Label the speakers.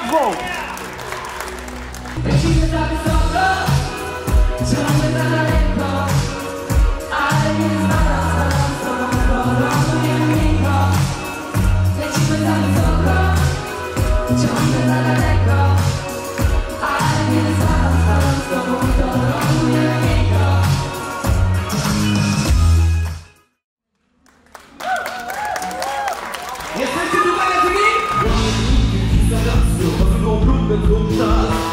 Speaker 1: Wow!
Speaker 2: Lecimy za wysoko, ciągle za daleko, ale nie spadam z tobą, koronujemy miękko. Lecimy za wysoko, ciągle za daleko, ale nie spadam z tobą, koronujemy miękko.
Speaker 1: Jesteście tutaj na ziemi? Zamiast próbę zrób czas.